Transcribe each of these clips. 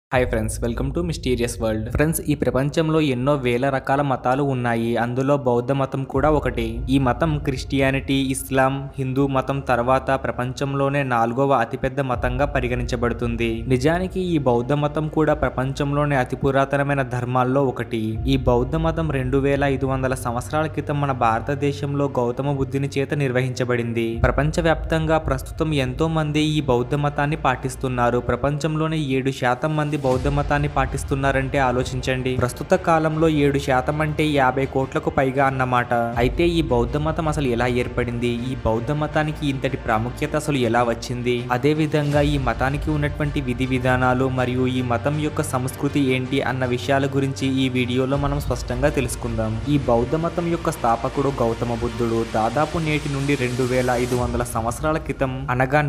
Hi friends, welcome to mysterious world. Friends, ఈ ప్రపంచంలో ఎన్నో వేల రకాల మతాలు ఉన్నాయి. అందులో బౌద్ధ మతం కూడా ఒకటి. ఈ మతం క్రిస్టియానిటీ, ఇస్లాం, హిందూ మతం తర్వాత ప్రపంచంలోనే 4వ అతిపెద్ద మతంగా పరిగణించబడుతుంది. నిజానికి ఈ బౌద్ధ మతం కూడా ప్రపంచంలోనే అతి పురాతనమైన ధర్మాల్లో ఒకటి. ఈ బౌద్ధ మతం 2500 సంవత్సరాల క్రితం మన భారతదేశంలో గౌతమ బుద్ధుని చేత నిర్వహించబడింది. ప్రపంచవ్యాప్తంగా ప్రస్తుతం ఎంతో మంది ఈ బౌద్ధ మతాన్ని పాటిస్తున్నారు. ప్రపంచంలోనే 7% మంది బౌద్ధ మతాన్ని పాటిస్తున్నారంటే ఆలోచించండి. ప్రస్తుత కాలంలో 7% అంటే 50 కోట్లకు పైగా అన్నమాట. అయితే ఈ బౌద్ధ మతం అసలు ఎలా ఏర్పడింది? ఈ బౌద్ధ మతానికి ఇంతటి ప్రాముఖ్యత అసలు ఎలా వచ్చింది? అదే విధంగా ఈ మతానికి ఉన్నటువంటి విధి విధానాలు మరియు ఈ మతం యొక్క సంస్కృతి ఏంటి అన్న విషయాల గురించి ఈ వీడియోలో మనం స్పష్టంగా తెలుసుకుందాం. ఈ బౌద్ధ మతం యొక్క స్థాపకుడు గౌతమ బుద్ధుడు. దాదాపు నేటి నుండి 2500 సంవత్సరాల క్రితం అనగా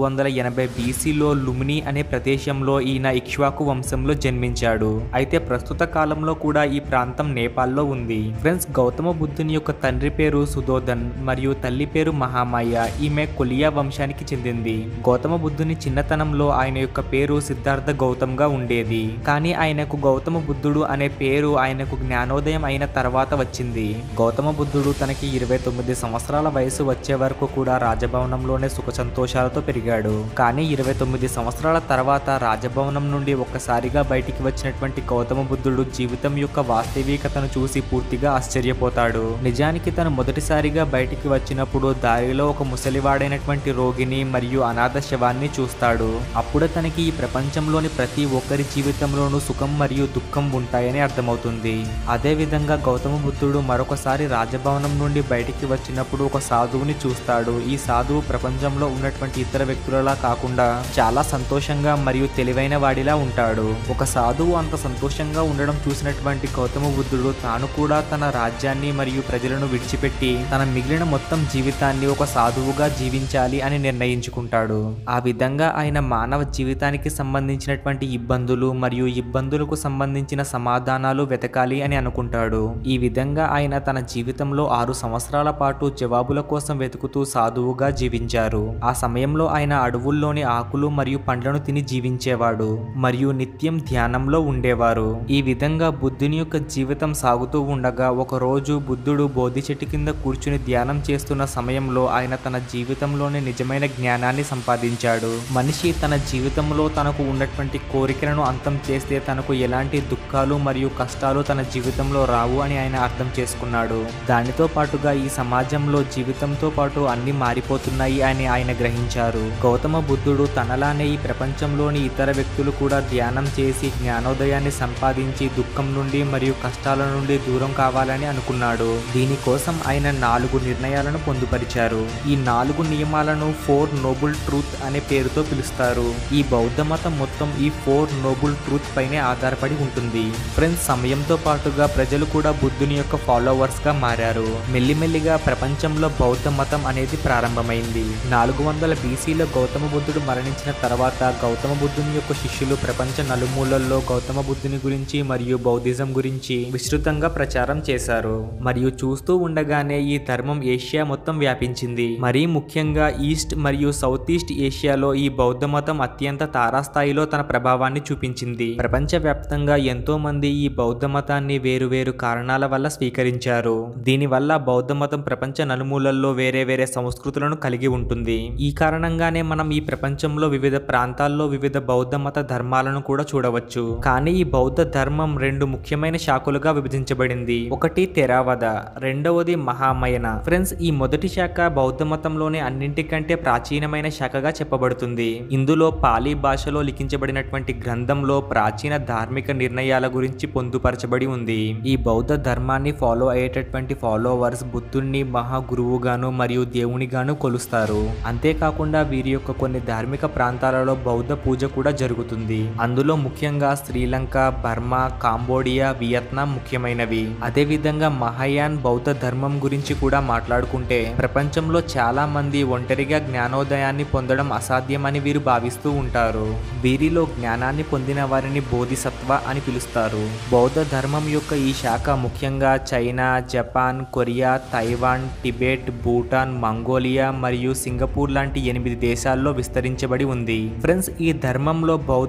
480 BCలో లుమిని అనే ప్రదేశంలో ఈయన ఇక్ష్వాకు వంశంలో జన్మించాడు. అయితే ప్రస్తుత కాలంలో కూడా ఈ ప్రాంతం నేపాల్లో ఉంది. ఫ్రెండ్స్, గౌతమ బుద్ధుని యొక్క తండ్రి పేరు సుధోధన్ మరియు తల్లి పేరు మహామాయ. ఈమె కొలియా వంశానికి చెందింది. గౌతమ బుద్ధుని చిన్నతనంలో ఆయన యొక్క పేరు సిద్ధార్థ గౌతమ్ గా ఉండేది. కానీ ఆయనకు గౌతమ బుద్ధుడు అనే పేరు ఆయనకు జ్ఞానోదయం అయిన తర్వాత వచ్చింది. గౌతమ బుద్ధుడు తనకి 29 సంవత్సరాల వయసు వచ్చే వరకు కూడా రాజభవనంలోనే సుఖ సంతోషాలతో పెరిగాడు. కానీ 29 సంవత్సరాల తర్వాత రాజభవనం నుండి ఒక్కసారిగా బయటికి వచ్చినటువంటి గౌతమ బుద్ధుడు జీవితం యొక్క వాస్తవికతను చూసి పూర్తిగా ఆశ్చర్యపోతాడు. నిజానికి తను మొదటిసారిగా బయటికి వచ్చినప్పుడు దారిలో ఒక ముసలివాడైనటువంటి రోగిని మరియు అనాథ శవాన్ని చూస్తాడు. అప్పుడు తనకి ఈ ప్రపంచంలోని ప్రతి ఒక్కరి జీవితంలోనూ సుఖం మరియు దుఃఖం ఉంటాయని అర్థమవుతుంది. అదే విధంగా గౌతమ బుద్ధుడు మరొకసారి రాజభవనం నుండి బయటికి వచ్చినప్పుడు ఒక సాధువుని చూస్తాడు. ఈ సాధువు ప్రపంచంలో ఉన్నటువంటి ఇతర వ్యక్తులలా కాకుండా చాలా సంతోషంగా మరియు తెలివైన వాడిలా ఉంటాడు. ఒక సాధువు అంత సంతోషంగా ఉండడం చూసినటువంటి గౌతమ బుద్ధుడు తాను కూడా తన రాజ్యాన్ని మరియు ప్రజలను విడిచిపెట్టి తన మిగిలిన మొత్తం జీవితాన్ని ఒక సాధువుగా జీవించాలి అని నిర్ణయించుకుంటాడు. ఆ విధంగా ఆయన మానవ జీవితానికి సంబంధించినటువంటి ఇబ్బందులు మరియు ఇబ్బందులకు సంబంధించిన సమాధానాలు వెతకాలి అని అనుకుంటాడు. ఈ విధంగా ఆయన తన జీవితంలో 6 సంవత్సరాల పాటు జవాబుల కోసం వెతుకుతూ సాధువుగా జీవించారు. ఆ సమయంలో ఆయన అడవుల్లోని ఆకులు మరియు పండ్లను తిని జీవించేవాడు మరియు నిత్యం ధ్యానంలో ఉండేవారు. ఈ విధంగా బుద్ధుని యొక్క జీవితం సాగుతూ ఉండగా ఒక రోజు బుద్ధుడు బోధి చెట్టు కింద కూర్చుని ధ్యానం చేస్తున్న సమయంలో ఆయన తన జీవితంలోనే నిజమైన జ్ఞానాన్ని సంపాదించాడు. మనిషి తన జీవితంలో తనకు ఉన్నటువంటి కోరికలను అంతం చేస్తే తనకు ఎలాంటి దుఃఖాలు మరియు కష్టాలు తన జీవితంలో రావు అని ఆయన అర్థం చేసుకున్నాడు. దానితో పాటుగా ఈ సమాజంలో జీవితంతో పాటు అన్ని మారిపోతున్నాయి అని ఆయన గ్రహించారు. గౌతమ బుద్ధుడు తనలానే ఈ ప్రపంచంలోని ఇతర వ్యక్తులు కూడా ధ్యానం చేసి జ్ఞానోదయాన్ని సంపాదించి దుఃఖం నుండి మరియు కష్టాల నుండి దూరం కావాలని అనుకున్నాడు. దీనికోసం ఆయన 4 నిర్ణయాలను పొందుపరిచారు. ఈ 4 నియమాలను 4 నోబుల్ ట్రూత్ అనే పేరుతో పిలుస్తారు. ఈ బౌద్ధ మతం మొత్తం ఈ 4 నోబుల్ ట్రూత్ పైనే ఆధారపడి ఉంటుంది. ఫ్రెండ్స్, సమయంతో పాటుగా ప్రజలు కూడా బుద్ధుని యొక్క ఫాలోవర్స్ గా మారారు. మెల్లిమెల్లిగా ప్రపంచంలో బౌద్ధ మతం అనేది ప్రారంభమైంది. 400 BCలో గౌతమ బుద్ధుడు మరణించిన తర్వాత గౌతమ బుద్ధుని యొక్క శిష్యులు ప్రపంచ నలుమూలల్లో గౌతమ బుద్ధుని గురించి మరియు బౌద్ధిజం గురించి విస్తృతంగా ప్రచారం చేశారు. మరియు చూస్తూ ఉండగానే ఈ ధర్మం ఏషియా మొత్తం వ్యాపించింది. మరీ ముఖ్యంగా ఈస్ట్ మరియు సౌత్ ఈస్ట్ ఏషియాలో ఈ బౌద్ధ మతం అత్యంత తారాస్థాయిలో తన ప్రభావాన్ని చూపించింది. ప్రపంచవ్యాప్తంగా ఎంతో మంది ఈ బౌద్ధ మతాన్ని వేరువేరు కారణాల వల్ల స్వీకరించారు. దీనివల్ల బౌద్ధ మతం ప్రపంచ నలుమూలల్లో వేరే వేరే సంస్కృతులను కలిగి ఉంటుంది. ఈ కారణంగానే మనం ఈ ప్రపంచంలో వివిధ ప్రాంతాల్లో వివిధ బౌద్ధ మత ధర్మాలను కూడా చూడవచ్చు. కానీ ఈ బౌద్ధ ధర్మం 2 ముఖ్యమైన శాఖలుగా విభజించబడింది. ఒకటి థెరావద, రెండవది మహామయన. ఫ్రెండ్స్, ఈ మొదటి శాఖ బౌద్ధ మతంలోనే అన్నింటికంటే ప్రాచీనమైన శాఖగా చెప్పబడుతుంది. ఇందులో పాలీ భాషలో లిఖించబడినటువంటి గ్రంథంలో ప్రాచీన ధార్మిక నిర్ణయాల గురించి పొందుపరచబడి ఉంది. ఈ బౌద్ధ ధర్మాన్ని ఫాలో అయ్యేటటువంటి ఫాలోవర్స్ బుద్ధుణ్ణి మహా గురువుగాను మరియు దేవునిగాను కొలుస్తారు. అంతేకాకుండా వీరి యొక్క కొన్ని ధార్మిక ప్రాంతాలలో బౌద్ధ పూజ కూడా జరుగుతుంది. అందులో ముఖ్యంగా శ్రీలంక, బర్మా, కాంబోడియా, వియత్నాం ముఖ్యమైనవి. అదే విధంగా మహాయాన్ బౌద్ధ ధర్మం గురించి కూడా మాట్లాడుకుంటే ప్రపంచంలో చాలా మంది ఒంటరిగా జ్ఞానోదయాన్ని పొందడం అసాధ్యమని వీరు భావిస్తూ ఉంటారు. వీరిలో జ్ఞానాన్ని పొందిన వారిని బోధిసత్వ అని పిలుస్తారు. బౌద్ధ ధర్మం యొక్క ఈ శాఖ ముఖ్యంగా China, Japan, Korea, Taiwan, Tibet, Bhutan, Mongolia మరియు సింగపూర్ లాంటి 8 దేశాల్లో విస్తరించబడి ఉంది. ఫ్రెండ్స్, ఈ ధర్మంలో బౌద్ధ గురువుల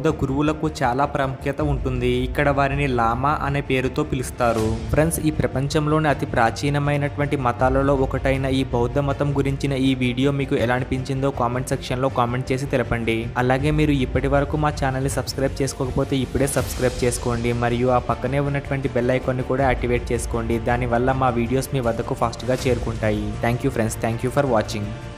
హిందువులకు చాలా ప్రాముఖ్యత ఉంటుంది. ఇక్కడ వారిని లామా అనే పేరుతో పిలుస్తారు. ఫ్రెండ్స్, ఈ ప్రపంచంలోని అతి ప్రాచీనమైనటువంటి మతాలలో ఒకటైన ఈ బౌద్ధ మతం గురించిన ఈ వీడియో మీకు ఎలా అనిపించిందో కామెంట్ సెక్షన్ లో కామెంట్ చేసి తెలపండి. అలాగే మీరు ఇప్పటి వరకు మా ఛానల్ ని సబ్స్క్రైబ్ చేసుకోకపోతే ఇప్పుడే సబ్స్క్రైబ్ చేసుకోండి మరియు ఆ పక్కనే ఉన్నటువంటి బెల్ ఐకాన్ ని కూడా యాక్టివేట్ చేసుకోండి. దానివల్ల మా వీడియోస్ మీ వద్దకు ఫాస్ట్ గా చేరుకుంటాయి. Thank you friends, thank you for watching.